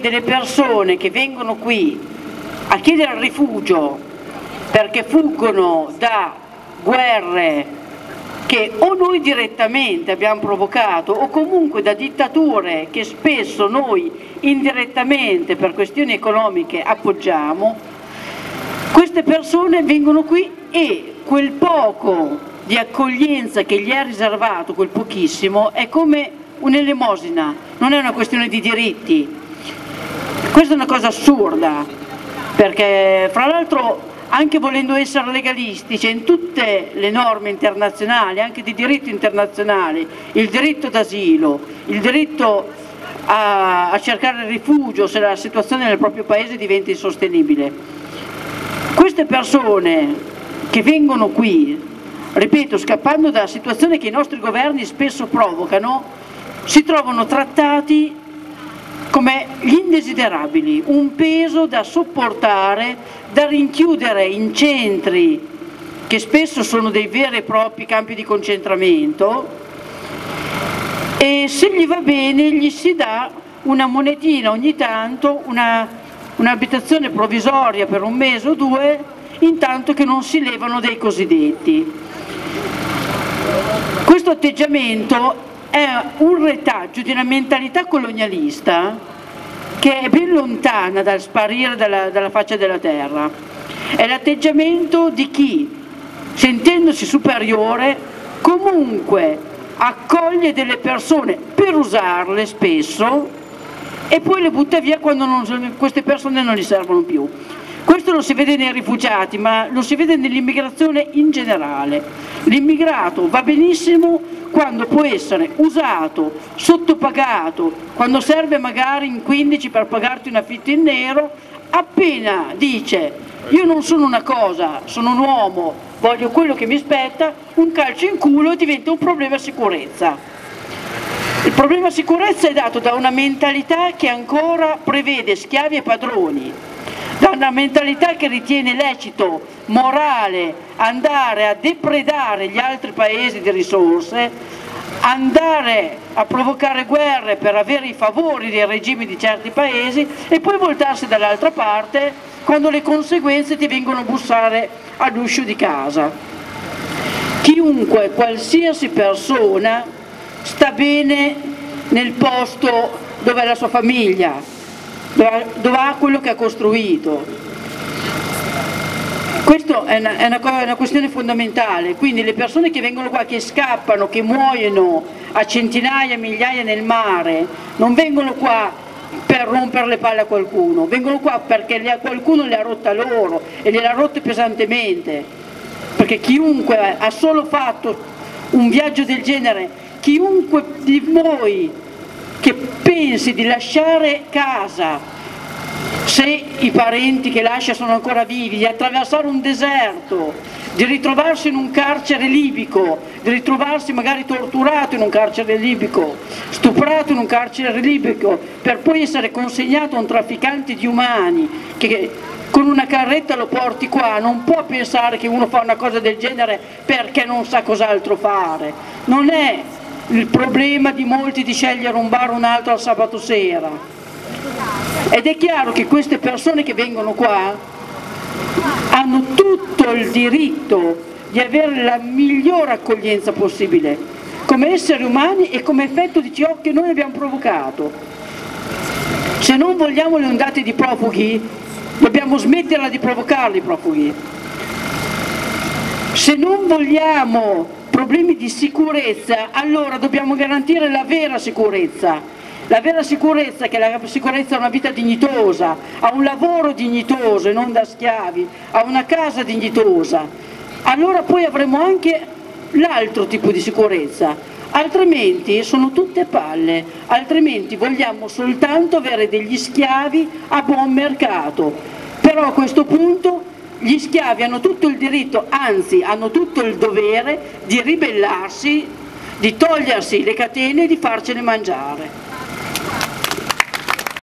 delle persone che vengono qui a chiedere rifugio perché fuggono da guerre che o noi direttamente abbiamo provocato o comunque da dittature che spesso noi indirettamente per questioni economiche appoggiamo, queste persone vengono qui e quel poco di accoglienza che gli è riservato, quel pochissimo, è come un'elemosina, non è una questione di diritti. Questa è una cosa assurda, perché fra l'altro anche volendo essere legalisti, c'è in tutte le norme internazionali, anche di diritto internazionale, il diritto d'asilo, il diritto a cercare rifugio se la situazione nel proprio paese diventa insostenibile. Queste persone che vengono qui, ripeto, scappando dalla situazione che i nostri governi spesso provocano, si trovano trattati come gli indesiderabili, un peso da sopportare, da rinchiudere in centri che spesso sono dei veri e propri campi di concentramento, e se gli va bene gli si dà una monetina ogni tanto, un'abitazione provvisoria per un mese o due, intanto che non si levano dei cosiddetti. Questo atteggiamento è un retaggio di una mentalità colonialista che è ben lontana dal sparire dalla faccia della terra. È l'atteggiamento di chi, sentendosi superiore, comunque accoglie delle persone per usarle spesso e poi le butta via quando queste persone non gli servono più. Questo lo si vede nei rifugiati, ma lo si vede nell'immigrazione in generale. L'immigrato va benissimo quando può essere usato, sottopagato, quando serve magari in 15 per pagarti un affitto in nero, appena dice io non sono una cosa, sono un uomo, voglio quello che mi spetta, un calcio in culo e diventa un problema sicurezza. Il problema sicurezza è dato da una mentalità che ancora prevede schiavi e padroni, da una mentalità che ritiene lecito, morale, andare a depredare gli altri paesi di risorse, andare a provocare guerre per avere i favori dei regimi di certi paesi e poi voltarsi dall'altra parte quando le conseguenze ti vengono a bussare all'uscio di casa. Chiunque, qualsiasi persona, sta bene nel posto dove è la sua famiglia, dove ha quello che ha costruito. Questa è una questione fondamentale, quindi le persone che vengono qua, che scappano, che muoiono a centinaia, migliaia nel mare, non vengono qua per rompere le palle a qualcuno, vengono qua perché qualcuno le ha rotte loro e gliele ha rotte pesantemente, perché chiunque ha solo fatto un viaggio del genere, chiunque di voi che pensi di lasciare casa, se i parenti che lascia sono ancora vivi, di attraversare un deserto, di ritrovarsi in un carcere libico, di ritrovarsi magari torturato in un carcere libico, stuprato in un carcere libico, per poi essere consegnato a un trafficante di umani che con una carretta lo porti qua, non può pensare che uno fa una cosa del genere perché non sa cos'altro fare. Non è il problema di molti di scegliere un bar o un altro al sabato sera. Ed è chiaro che queste persone che vengono qua hanno tutto il diritto di avere la migliore accoglienza possibile, come esseri umani e come effetto di ciò che noi abbiamo provocato. Se non vogliamo le ondate di profughi, dobbiamo smetterla di provocarli i profughi. Se non vogliamo problemi di sicurezza, allora dobbiamo garantire la vera sicurezza. La vera sicurezza, che la sicurezza a una vita dignitosa, a un lavoro dignitoso e non da schiavi, a una casa dignitosa. Allora poi avremo anche l'altro tipo di sicurezza, altrimenti sono tutte palle, altrimenti vogliamo soltanto avere degli schiavi a buon mercato. Però a questo punto gli schiavi hanno tutto il diritto, anzi hanno tutto il dovere di ribellarsi, di togliersi le catene e di farcene mangiare.